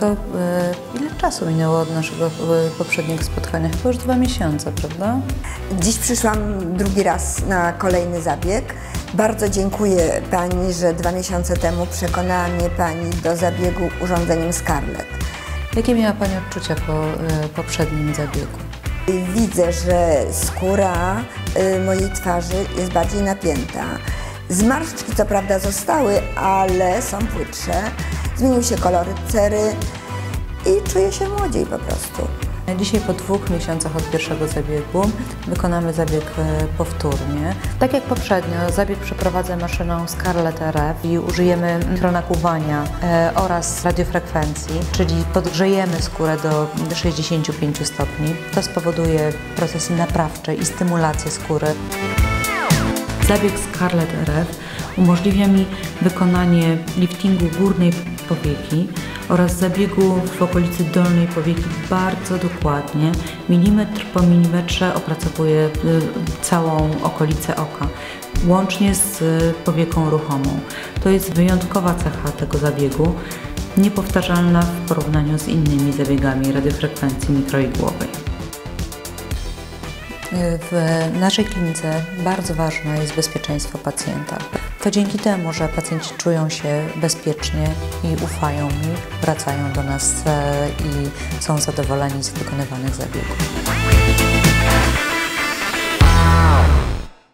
Tylko ile czasu minęło od naszego poprzedniego spotkania? Chyba już 2 miesiące, prawda? Dziś przyszłam drugi raz na kolejny zabieg. Bardzo dziękuję Pani, że 2 miesiące temu przekonała mnie Pani do zabiegu urządzeniem Scarlett. Jakie miała Pani odczucia po poprzednim zabiegu? Widzę, że skóra mojej twarzy jest bardziej napięta. Zmarszczki co prawda zostały, ale są płytsze. Zmienił się kolor cery i czuję się młodziej po prostu. Dzisiaj po 2 miesiącach od pierwszego zabiegu wykonamy zabieg powtórnie. Tak jak poprzednio, zabieg przeprowadzę maszyną Scarlett RF i użyjemy mikronakuwania oraz radiofrekwencji, czyli podgrzejemy skórę do 65 stopni. To spowoduje procesy naprawcze i stymulację skóry. Zabieg Scarlett RF umożliwia mi wykonanie liftingu górnej powieki oraz zabiegu w okolicy dolnej powieki bardzo dokładnie. Milimetr po milimetrze opracowuję całą okolicę oka, łącznie z powieką ruchomą. To jest wyjątkowa cecha tego zabiegu, niepowtarzalna w porównaniu z innymi zabiegami radiofrekwencji mikroigłowej. W naszej klinice bardzo ważne jest bezpieczeństwo pacjenta. To dzięki temu, że pacjenci czują się bezpiecznie i ufają mi, wracają do nas i są zadowoleni z wykonywanych zabiegów.